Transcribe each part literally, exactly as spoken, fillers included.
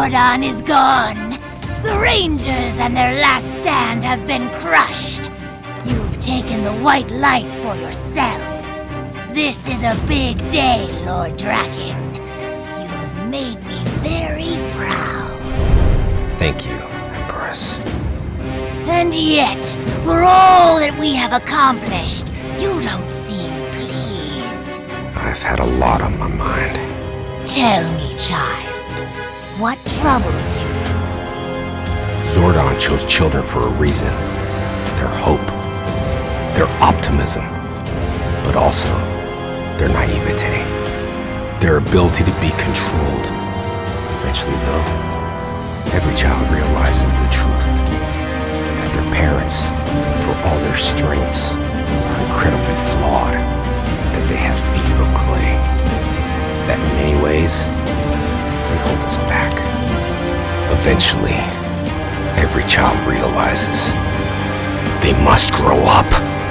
Zordon is gone. The Rangers and their last stand have been crushed. You've taken the white light for yourself. This is a big day, Lord Draken. You've made me very proud. Thank you, Empress. And yet, for all that we have accomplished, you don't seem pleased. I've had a lot on my mind. Tell me, child, what troubles you? Zordon chose children for a reason. Their hope, their optimism, but also their naivete, their ability to be controlled. Eventually, though, every child realizes the truth, that their parents, for all their strengths, are incredibly flawed, that they have feet of clay, that in many ways, they hold us back. Eventually, every child realizes they must grow up.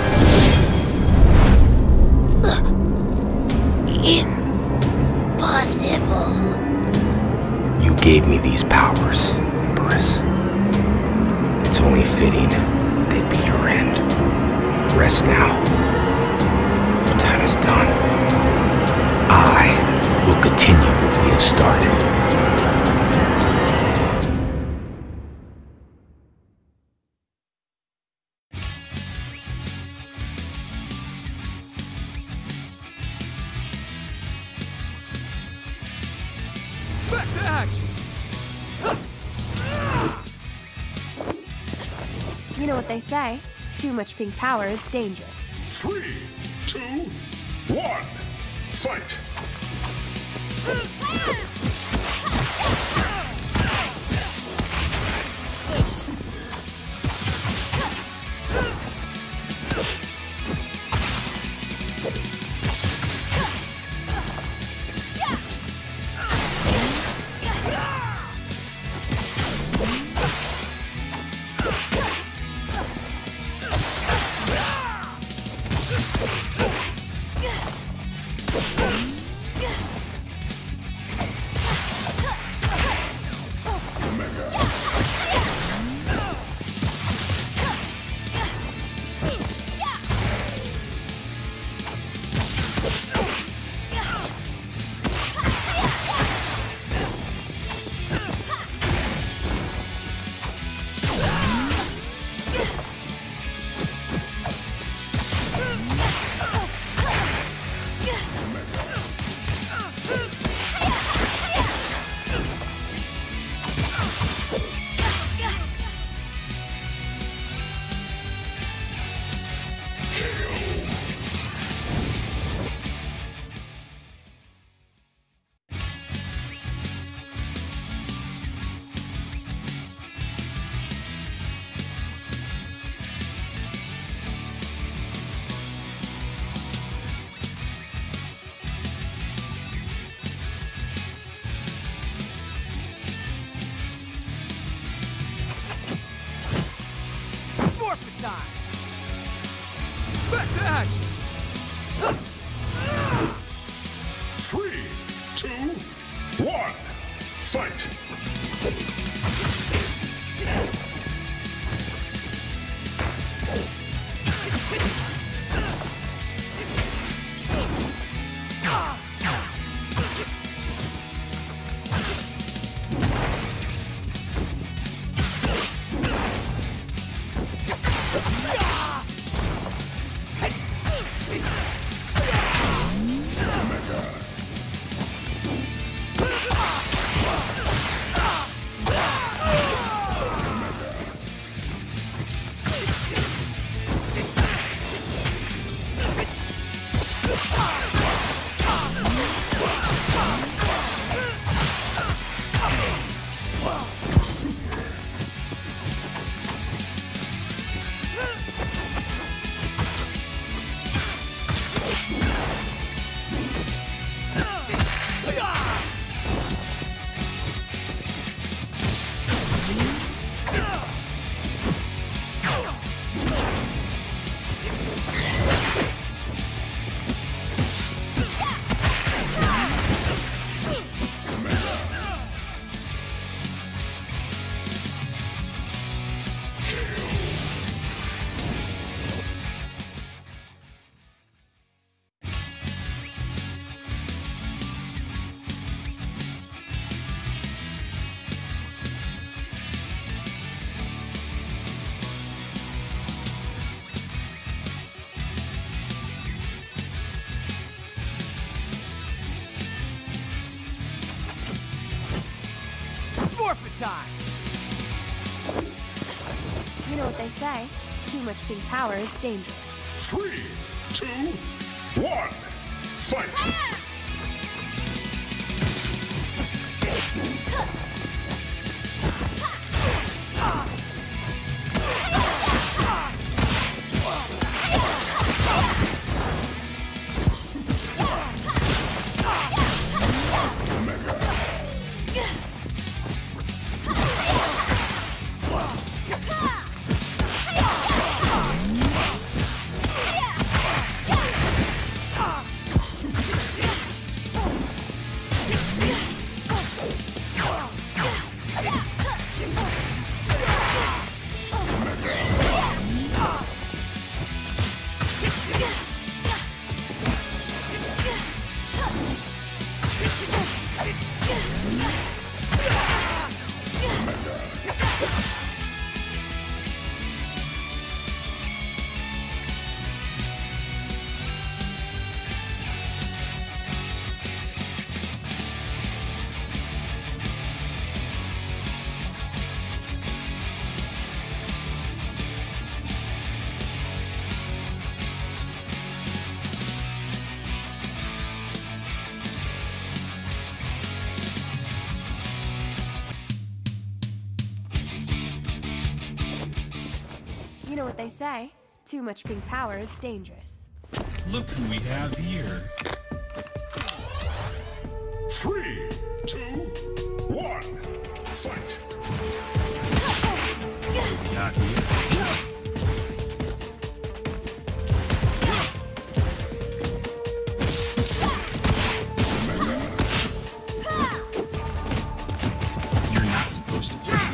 Impossible. You gave me these powers, Empress. It's only fitting they'd be your end. Rest now. The time is done. I will continue what we have started. Back to action! You know what they say, too much pink power is dangerous. Three, two, one, fight! Back to action! Three, two, one, fight! Forfeit time! You know what they say, too much pink power is dangerous. Three, two, one, fight! You know what they say, too much pink power is dangerous. Look who we have here. Three, two, one, fight! Not here. You're not supposed to be here.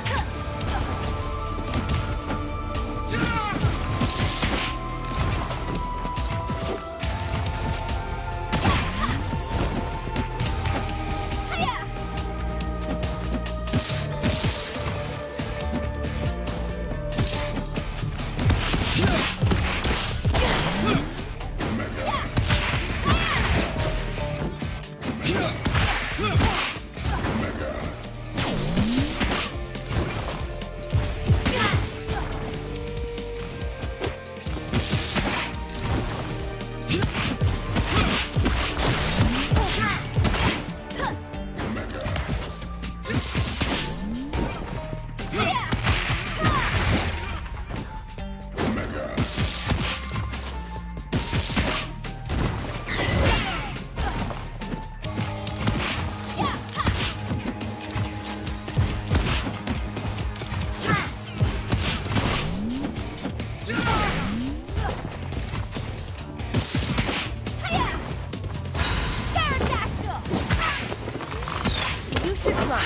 You should run.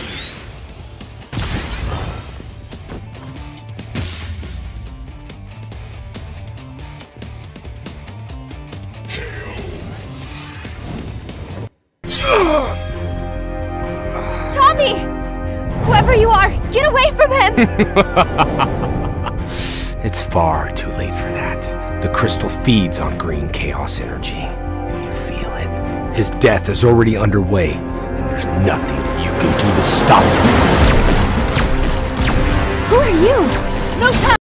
Tommy! Whoever you are, get away from him! It's far too late for that. The crystal feeds on green chaos energy. Do you feel it? His death is already underway, and there's nothing you can do to stop it. Who are you? No time!